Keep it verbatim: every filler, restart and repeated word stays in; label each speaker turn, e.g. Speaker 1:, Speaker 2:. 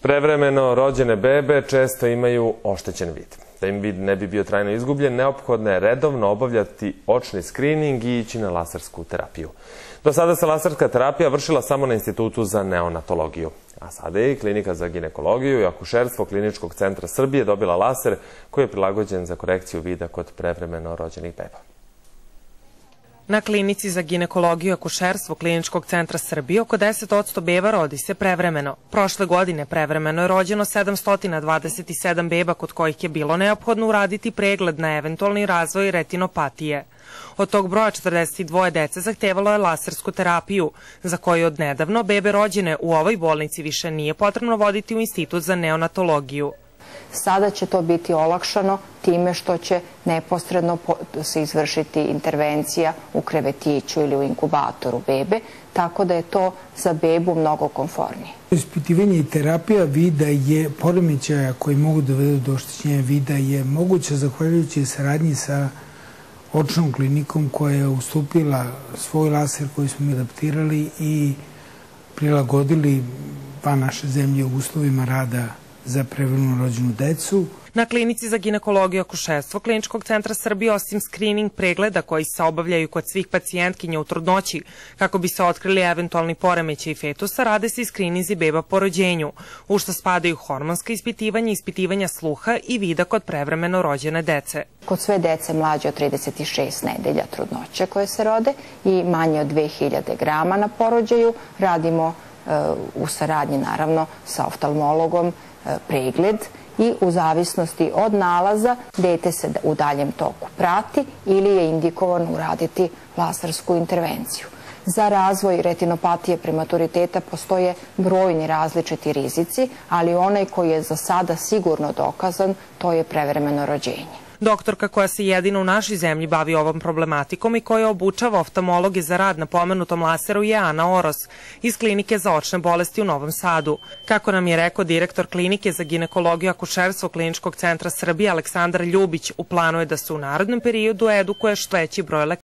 Speaker 1: Prevremeno rođene bebe često imaju oštećen vid. Da im vid ne bi bio trajno izgubljen, neophodno je redovno obavljati očni skrining i ići na lasersku terapiju. Do sada se laserska terapija vršila samo na Institutu za neonatologiju. A sada je i Klinika za ginekologiju i akušerstvo Kliničkog centra Srbije dobila laser koji je prilagođen za korekciju vida kod prevremeno rođenih beba.
Speaker 2: Na Klinici za ginekologiju i akušerstvo Kliničkog centra Srbije oko deset posto beba rodi se prevremeno. Prošle godine prevremeno je rođeno sedamsto dvadeset sedam beba kod kojih je bilo neophodno uraditi pregled na eventualni razvoj retinopatije. Od tog broja četrdeset dvoje dece zahtevalo je lasersku terapiju, za koju od nedavno bebe rođene u ovoj bolnici više nije potrebno voditi u Institut za neonatologiju.
Speaker 3: Sada će to biti olakšano time što će neposredno se izvršiti intervencija u krevetiću ili u inkubatoru bebe, tako da je to za bebu mnogo komfornije.
Speaker 4: Ispitivanje i terapija vida je poremećaja koji mogu dovedu do oštećenja vida je moguća zahvaljujući saradnji sa očnom klinikom koja je ustupila svoj laser koji smo mi adaptirali i prilagodili van naše zemlje u uslovima rada za prevremeno rođenu decu.
Speaker 2: Na Klinici za ginekologiju i akušerstvo Kliničkog centra Srbije osim skrining pregleda koji se obavljaju kod svih pacijentkinja u trudnoći kako bi se otkrili eventualni poremećaji fetusa, rade se i skrininzi beba po rođenju, u što spadaju hormonska ispitivanja, ispitivanja sluha i vida kod prevremeno rođene dece.
Speaker 3: Kod sve dece mlađe od trideset šest nedelja trudnoće koje se rode i manje od dve hiljade grama na porođaju radimo u saradnji naravno sa oftalmologom pregled i u zavisnosti od nalaza dete se u daljem toku prati ili je indikovano uraditi lasersku intervenciju. Za razvoj retinopatije prematuriteta postoje brojni različiti rizici, ali onaj koji je za sada sigurno dokazan, to je prevremeno rođenje.
Speaker 2: Doktorka koja se jedino u našoj zemlji bavi ovom problematikom i koja obučava oftalmologe za rad na pomenutom laseru je Ana Oros iz Klinike za očne bolesti u Novom Sadu. Kako nam je rekao direktor Klinike za ginekologiju i akušerstvo Kliničkog centra Srbije Aleksandar Ljubić, u planu je da se u narednom periodu edukuje što veći broj lekara.